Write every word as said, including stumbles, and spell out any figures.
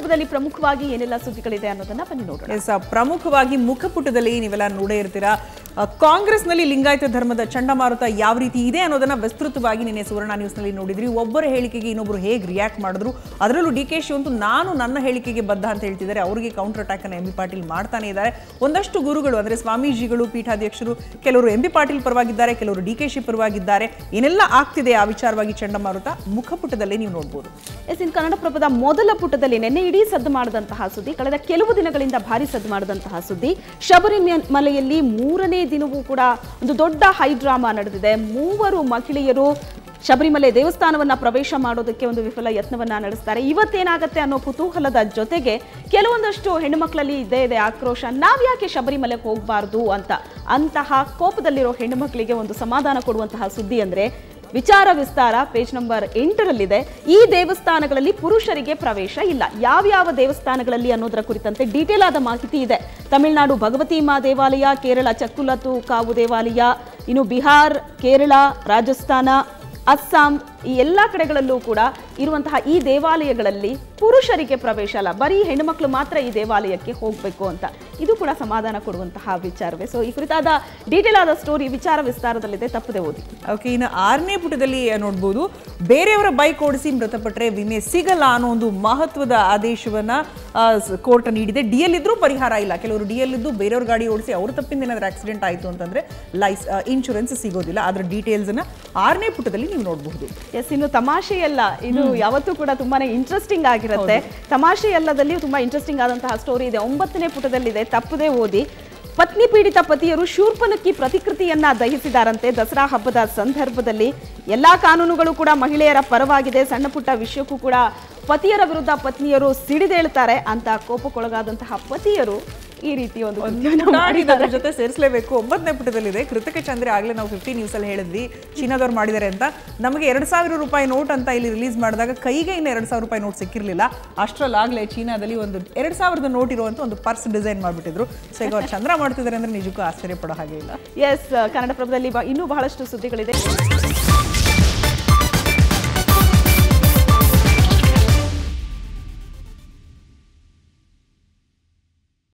ಮುಖಪುಟದಲ್ಲಿ ಪ್ರಮುಖವಾಗಿ ಏನೆಲ್ಲ ಸುದ್ದಿಗಳಿದೆ ಅನ್ನೋದನ್ನ ಬನ್ನಿ ನೋಡೋಣ. ಎಸ್, ಪ್ರಮುಖವಾಗಿ ಮುಖಪುಟದಲ್ಲಿ ನೀವೆಲ್ಲ ನೋಡೇ ಇರ್ತೀರಾ. ಕಾಂಗ್ರೆಸ್ನಲ್ಲಿ ಲಿಂಗಾಯತ ಧರ್ಮದ ಚಂಡಮಾರುತ ಯಾವ ರೀತಿ ಇದೆ ಅನ್ನೋದನ್ನ ವಿಸ್ತೃತವಾಗಿ ನಿನ್ನೆ ಸುವರ್ಣ ನ್ಯೂಸ್ನಲ್ಲಿ ನೋಡಿದ್ರಿ. ಒಬ್ಬರ ಹೇಳಿಕೆಗೆ ಇನ್ನೊಬ್ರು ಹೇಗೆ ರಿಯಾಕ್ಟ್ ಮಾಡಿದ್ರು, ಅದರಲ್ಲೂ ಡಿ ಕೆ ಶಿ ಅಂತೂ ನಾನು ನನ್ನ ಹೇಳಿಕೆಗೆ ಬದ್ಧ ಅಂತ ಹೇಳ್ತಿದ್ದಾರೆ. ಅವರಿಗೆ ಕೌಂಟರ್ ಅಟ್ಯಾಕ್ ಅನ್ನು ಎಂ ಬಿ ಪಾಟೀಲ್ ಮಾಡ್ತಾನೆ ಇದ್ದಾರೆ. ಒಂದಷ್ಟು ಗುರುಗಳು ಅಂದ್ರೆ ಸ್ವಾಮೀಜಿಗಳು, ಪೀಠಾಧ್ಯಕ್ಷರು, ಕೆಲವರು ಎಂ ಬಿ ಪಾಟೀಲ್ ಪರವಾಗಿದ್ದಾರೆ, ಕೆಲವರು ಡಿ ಕೆ ಶಿ ಪರವಾಗಿದ್ದಾರೆ. ಏನೆಲ್ಲ ಆಗ್ತಿದೆ ಆ ವಿಚಾರವಾಗಿ ಚಂಡಮಾರುತ ಮುಖಪುಟದಲ್ಲಿ ನೀವು ನೋಡಬಹುದು. ಎಸ್, ಇನ್ ಕನ್ನಡಪ್ರಭದ ಮೊದಲ ಪುಟದಲ್ಲಿ ನಿನ್ನೆ ಇಡೀ ಸದ್ದು ಮಾಡಿದಂತಹ ಸುದ್ದಿ, ಕಳೆದ ಕೆಲವು ದಿನಗಳಿಂದ ಭಾರಿ ಸದ್ದು ಮಾಡಿದಂತಹ ಸುದ್ದಿ. ಶಬರಿಮಲೆಯಲ್ಲಿ ಮೂರನೇ ದಿನವೂ ಕೂಡ ಒಂದು ದೊಡ್ಡ ಹೈ ಡ್ರಾಮಾ ನಡೆದಿದೆ. ಮೂವರು ಮಹಿಳೆಯರು ಶಬರಿಮಲೆ ದೇವಸ್ಥಾನವನ್ನ ಪ್ರವೇಶ ಮಾಡೋದಕ್ಕೆ ಒಂದು ವಿಫಲ ಯತ್ನವನ್ನ ನಡೆಸ್ತಾರೆ. ಇವತ್ತೇನಾಗತ್ತೆ ಅನ್ನೋ ಕುತೂಹಲದ ಜೊತೆಗೆ ಕೆಲವೊಂದಷ್ಟು ಹೆಣ್ಣುಮಕ್ಕಳಲ್ಲಿ ಇದೇ ಇದೆ ಆಕ್ರೋಶ, ನಾವ್ಯಾಕೆ ಶಬರಿಮಲೆಗೆ ಹೋಗಬಾರ್ದು ಅಂತ. ಅಂತಹ ಕೋಪದಲ್ಲಿರೋ ಹೆಣ್ಣುಮಕ್ಕಳಿಗೆ ಒಂದು ಸಮಾಧಾನ ಕೊಡುವಂತಹ ಸುದ್ದಿ ಅಂದ್ರೆ ವಿಚಾರ ವಿಸ್ತಾರ ಪೇಜ್ ನಂಬರ್ ಎಂಟರಲ್ಲಿದೆ. ಈ ದೇವಸ್ಥಾನಗಳಲ್ಲಿ ಪುರುಷರಿಗೆ ಪ್ರವೇಶ ಇಲ್ಲ. ಯಾವ್ಯಾವ ದೇವಸ್ಥಾನಗಳಲ್ಲಿ ಅನ್ನೋದರ ಕುರಿತಂತೆ ಡೀಟೇಲ್ ಆದ ಮಾಹಿತಿ ಇದೆ. ತಮಿಳುನಾಡು ಭಗವತಿ ಮಾ ದೇವಾಲಯ, ಕೇರಳ ಚಕ್ಕುಲತು ಕಾವು ದೇವಾಲಯ, ಇನ್ನು ಬಿಹಾರ್, ಕೇರಳ, ರಾಜಸ್ಥಾನ, ಅಸ್ಸಾಂ ಈ ಎಲ್ಲ ಕಡೆಗಳಲ್ಲೂ ಕೂಡ ಇರುವಂತಹ ಈ ದೇವಾಲಯಗಳಲ್ಲಿ ಪುರುಷರಿಗೆ ಪ್ರವೇಶ ಅಲ್ಲ, ಬರೀ ಹೆಣ್ಣುಮಕ್ಕಳು ಮಾತ್ರ ಈ ದೇವಾಲಯಕ್ಕೆ ಹೋಗಬೇಕು ಅಂತ. ಇದು ಕೂಡ ಸಮಾಧಾನ ಕೊಡುವಂತಹ ವಿಚಾರವೇ. ಸೊ ಈ ಕುರಿತಾದ ಡೀಟೇಲ್ ಆದ ಸ್ಟೋರಿ ವಿಚಾರ ವಿಸ್ತಾರದಲ್ಲಿದೆ, ತಪ್ಪದೆ ಓದಿ. ಓಕೆ, ಇನ್ನು ಆರನೇ ಪುಟದಲ್ಲಿ ನೋಡ್ಬೋದು, ಬೇರೆಯವರ ಬೈಕ್ ಓಡಿಸಿ ಮೃತಪಟ್ಟರೆ ವಿಮೆ ಸಿಗಲ್ಲ ಅನ್ನೋ ಒಂದು ಮಹತ್ವದ ಆದೇಶವನ್ನ ಕೋರ್ಟ್ ನೀಡಿದೆ. ಡಿ ಎಲ್ ಇದ್ರೂ ಪರಿಹಾರ ಇಲ್ಲ. ಕೆಲವರು ಡಿ ಎಲ್ ಇದ್ದು ಬೇರೆಯವ್ರ ಗಾಡಿ ಓಡಿಸಿ ಅವ್ರ ತಪ್ಪಿಂದ ಏನಾದ್ರೂ ಆಕ್ಸಿಡೆಂಟ್ ಆಯಿತು ಅಂತಂದ್ರೆ ಲೈಸ್ ಇನ್ಶೂರೆನ್ಸ್ ಸಿಗೋದಿಲ್ಲ. ಅದರ ಡೀಟೇಲ್ಸ್ ಅನ್ನ ಆರನೇ ಪುಟದಲ್ಲಿ ನೀವು ನೋಡಬಹುದು. ಎಸ್, ಇನ್ನು ತಮಾಷೆ ಎಲ್ಲ ಇದು ಯಾವತ್ತೂ ಕೂಡ ತುಂಬಾನೇ ಇಂಟ್ರೆಸ್ಟಿಂಗ್ ಆಗಿರುತ್ತೆ. ತಮಾಷೆ ಎಲ್ಲದಲ್ಲಿ ತುಂಬಾ ಇಂಟ್ರೆಸ್ಟಿಂಗ್ ಆದಂತಹ ಸ್ಟೋರಿ ಇದೆ, ಒಂಬತ್ತನೇ ಪುಟದಲ್ಲಿದೆ, ತಪ್ಪದೆ ಓದಿ. ಪತ್ನಿ ಪೀಡಿತ ಪತಿಯರು ಶೂರ್ಪನಖಿ ಪ್ರತಿಕೃತಿಯನ್ನ ದಹಿಸಿದಾರಂತೆ ದಸರಾ ಹಬ್ಬದ ಸಂದರ್ಭದಲ್ಲಿ. ಎಲ್ಲಾ ಕಾನೂನುಗಳು ಕೂಡ ಮಹಿಳೆಯರ ಪರವಾಗಿದೆ. ಸಣ್ಣ ಪುಟ್ಟ ವಿಷಯಕ್ಕೂ ಕೂಡ ಪತಿಯರ ವಿರುದ್ಧ ಪತ್ನಿಯರು ಸಿಡಿದೇಳ್ತಾರೆ ಅಂತ ಕೋಪಕ್ಕೊಳಗಾದಂತಹ ಪತಿಯರು ಈ ರೀತಿ ಒಂದು ಅದರ ಜೊತೆ ಸೇರಿಸಲೇಬೇಕು. ಒಂಬತ್ತನೇ ಪುಟದಲ್ಲಿದೆ, ಕೃತಕ ಚಂದ್ರೆ ಆಗ್ಲೇ ನಾವು ಫಿಫ್ಟಿ ನ್ಯೂಸ್ ಅಲ್ಲಿ ಹೇಳಿದ್ವಿ ಚೀನಾದವ್ರು ಮಾಡಿದ್ದಾರೆ ಅಂತ. ನಮಗೆ ಎರಡ್ ಸಾವಿರ ರೂಪಾಯಿ ನೋಟ್ ಅಂತ ಇಲ್ಲಿ ರಿಲೀಸ್ ಮಾಡಿದಾಗ ಕೈಗೆ ಇನ್ನು ಎರಡ್ ಸಾವಿರ ರೂಪಾಯಿ ನೋಟ್ ಸಿಕ್ಕಿರ್ಲಿಲ್ಲ. ಅಷ್ಟರಲ್ಲಾಗ್ಲೇ ಚೀನಾದಲ್ಲಿ ಒಂದು ಎರಡ್ ಸಾವಿರದ ನೋಟ್ ಇರುವಂತ ಒಂದು ಪರ್ಸ್ ಡಿಸೈನ್ ಮಾಡ್ಬಿಟ್ಟಿದ್ರು. ಸೊ ಈಗ ಅವ್ರು ಚಂದ್ರ ಮಾಡ್ತಿದ್ದಾರೆ ಅಂದ್ರೆ ನಿಜಕ್ಕೂ ಆಶ್ಚರ್ಯ ಪಡೋ ಹಾಗೆ ಇಲ್ಲ. ಎಸ್, ಕನ್ನಡಪ್ರಭದಲ್ಲಿ ಇನ್ನೂ ಬಹಳಷ್ಟು ಸುದ್ದಿಗಳಿದೆ.